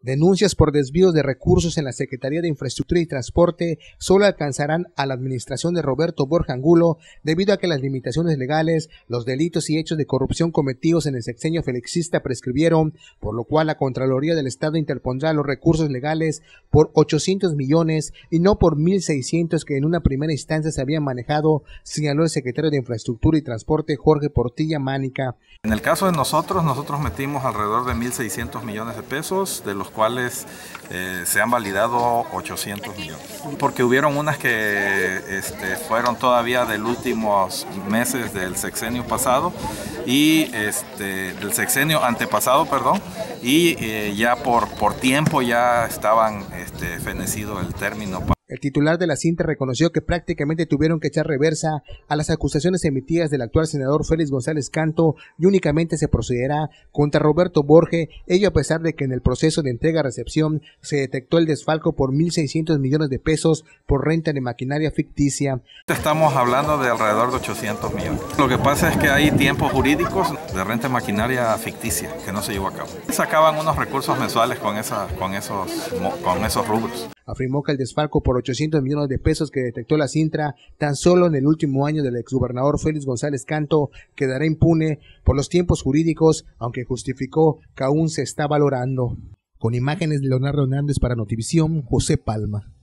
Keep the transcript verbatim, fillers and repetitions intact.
Denuncias por desvíos de recursos en la Secretaría de Infraestructura y Transporte solo alcanzarán a la administración de Roberto Borja Angulo debido a que las limitaciones legales, los delitos y hechos de corrupción cometidos en el sexenio felixista prescribieron, por lo cual la Contraloría del Estado interpondrá los recursos legales por ochocientos millones y no por mil seiscientos que en una primera instancia se habían manejado, señaló el secretario de Infraestructura y Transporte Jorge Portilla Mánica. En el caso de nosotros, nosotros metimos alrededor de mil seiscientos millones de pesos, de los cuales eh, se han validado ochocientos millones. Porque hubieron unas que este, fueron todavía de los últimos meses del sexenio pasado y este, del sexenio antepasado, perdón, y eh, ya por, por tiempo ya estaban este, fenecido el término. El titular de la cinta reconoció que prácticamente tuvieron que echar reversa a las acusaciones emitidas del actual senador Félix González Canto y únicamente se procederá contra Roberto Borge, ello a pesar de que en el proceso de entrega-recepción se detectó el desfalco por mil seiscientos millones de pesos por renta de maquinaria ficticia. Estamos hablando de alrededor de ochocientos millones. Lo que pasa es que hay tiempos jurídicos de renta de maquinaria ficticia que no se llevó a cabo. Sacaban unos recursos mensuales con, esa, con, esos, con esos rubros. Afirmó que el desfalco por ochocientos millones de pesos que detectó la Cintra tan solo en el último año del exgobernador Félix González Canto quedará impune por los tiempos jurídicos, aunque justificó que aún se está valorando. Con imágenes de Leonardo Hernández para Notivisión, José Palma.